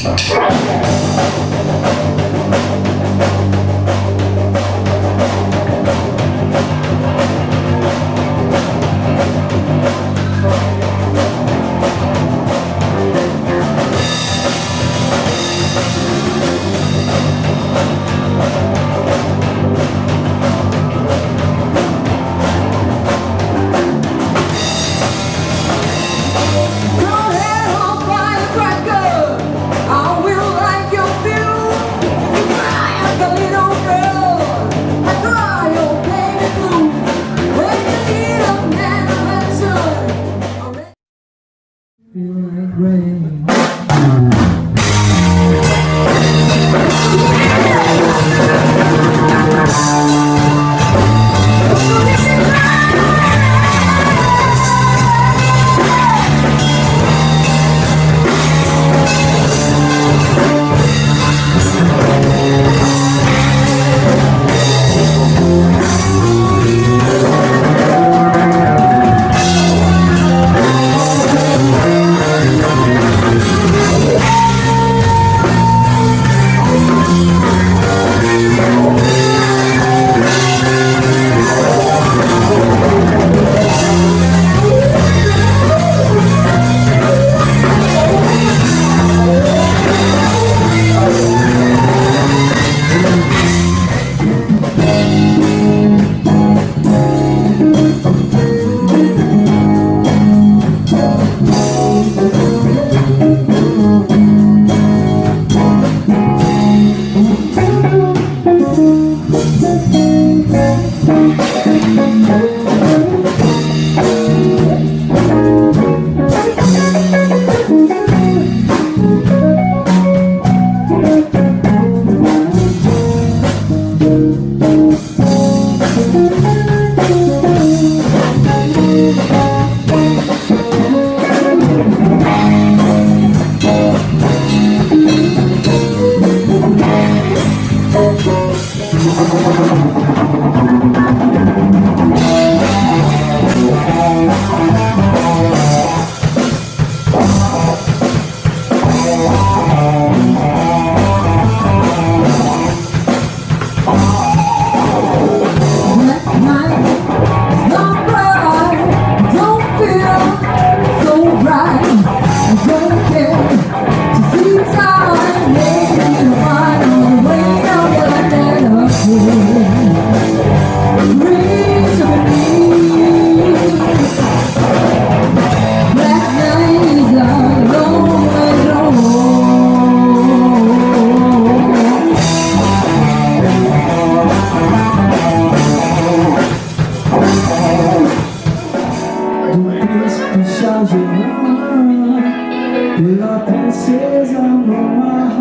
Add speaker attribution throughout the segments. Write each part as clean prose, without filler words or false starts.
Speaker 1: pela princesa no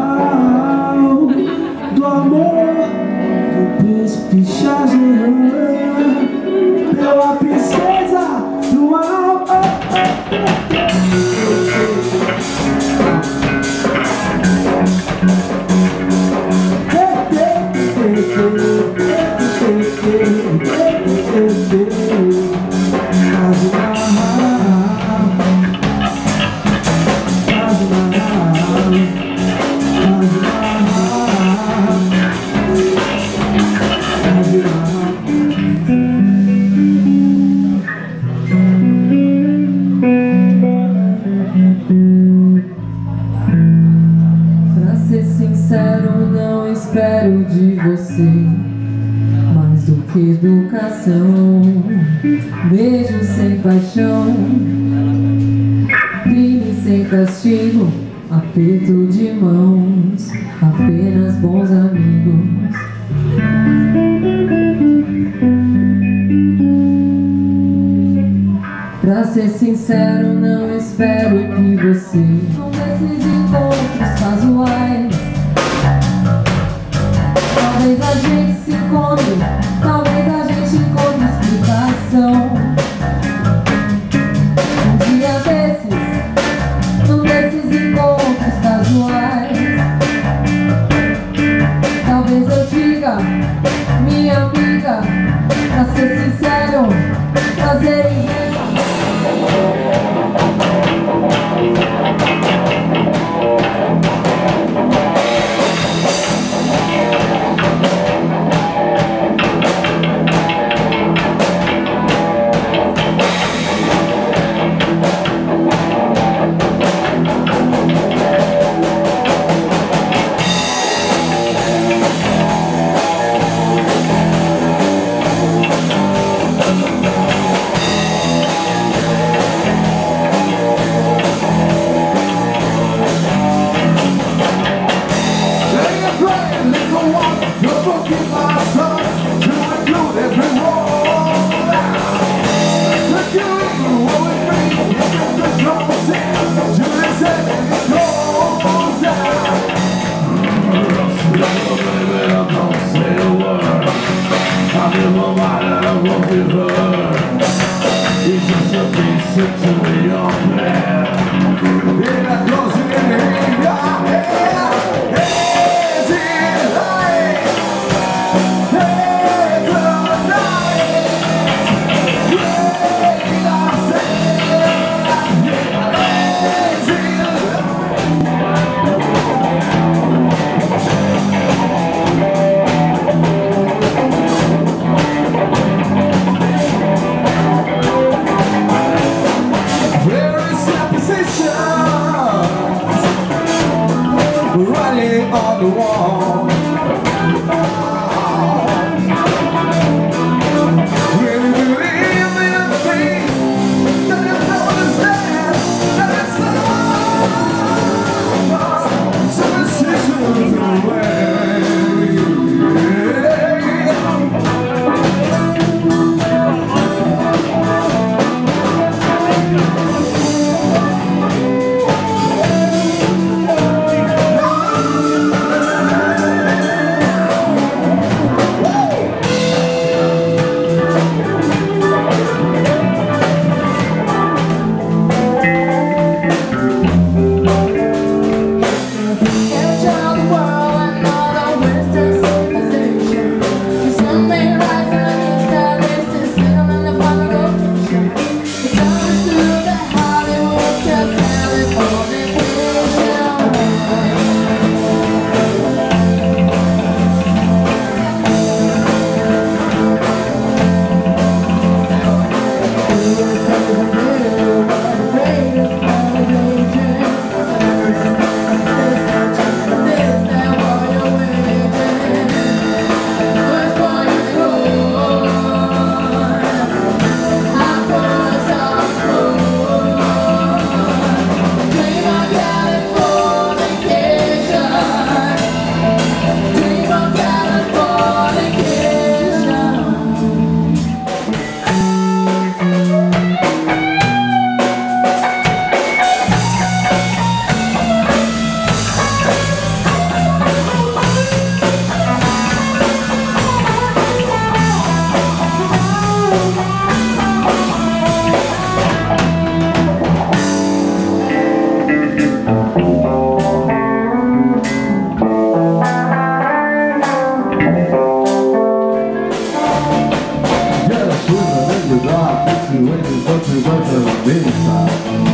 Speaker 1: arraial do amor do príncipe Shah pela princesa no arraial.
Speaker 2: Pra ser sincero, não espero de você mais do que educação, beijo sem paixão, crime sem castigo, aperto de mãos, apenas bons amigos. Pra ser sincero, não espero que você não desses encontros casuais. Talvez a gente se encontre, talvez a gente encontre explicação. Um dia desses, num desses encontros casuais, talvez eu diga, minha amiga, pra ser sincero, prazer em ver.
Speaker 1: your plan. And I close it in your hand. Is it right? Hey, tonight. When I say, is it writing on the wall? Really believe in the thing that you don't understand, that it's some decisions away. When you go to the mesa.